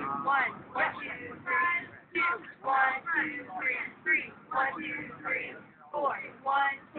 One, two, three, two. 1, 2, 3, 3. 1, 2, 3, 4. 1,